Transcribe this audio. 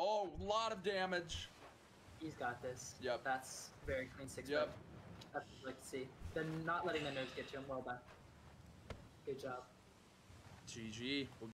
Oh, a lot of damage. He's got this. Yep. That's very clean 6. Yep. That's what I'd like to see. Then not letting the nerves get to him. Well done. Good job. GG.